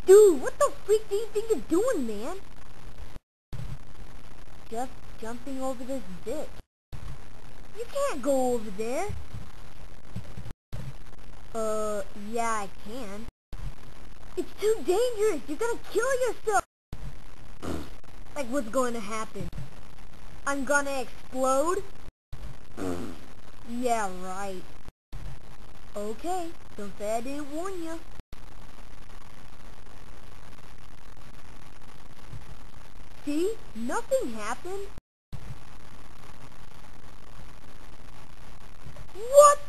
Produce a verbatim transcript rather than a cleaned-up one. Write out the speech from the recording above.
Dude, what the freak do you think you're doing, man? Just jumping over this ditch. You can't go over there. Uh, yeah, I can. It's too dangerous. You're gonna kill yourself. Like, what's going to happen? I'm gonna explode? Yeah, right. Okay, don't say I didn't warn you. See? Nothing happened. What